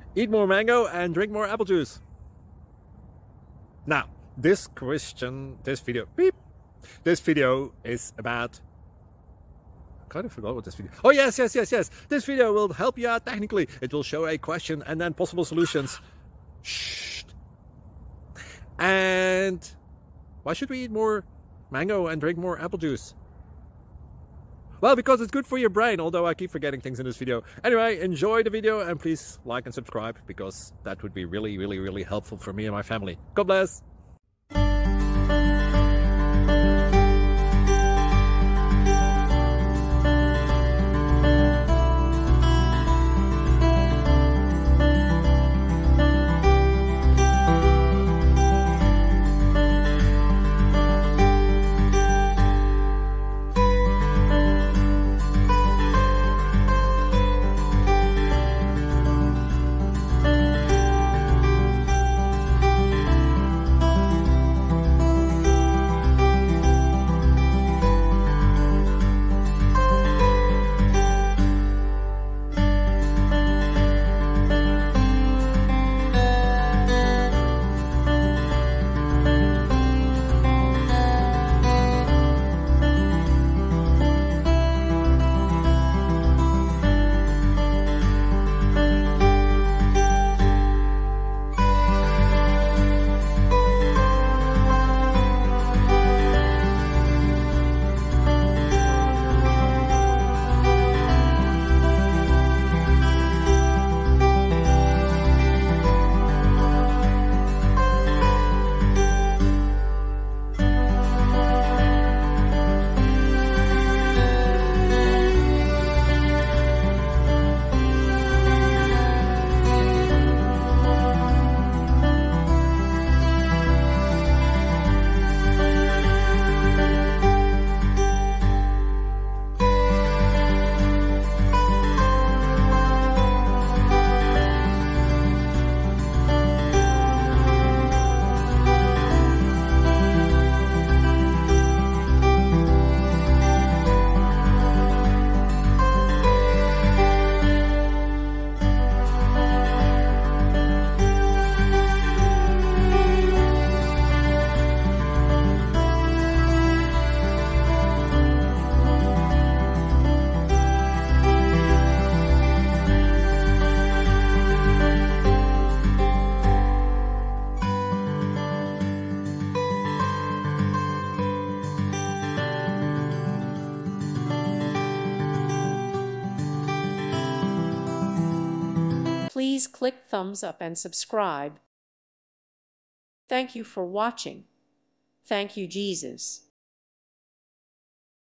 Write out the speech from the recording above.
Eat more mango and drink more apple juice. Now, this video is about... I kind of forgot what this video... Oh, yes. This video will help you out technically. It will show a question and then possible solutions. Shh. And why should we eat more mango and drink more apple juice? Well, because it's good for your brain, although I keep forgetting things in this video. Anyway, enjoy the video and please like and subscribe, because that would be really helpful for me and my family. God bless! Please click thumbs up and subscribe. Thank you for watching. Thank you, Jesus.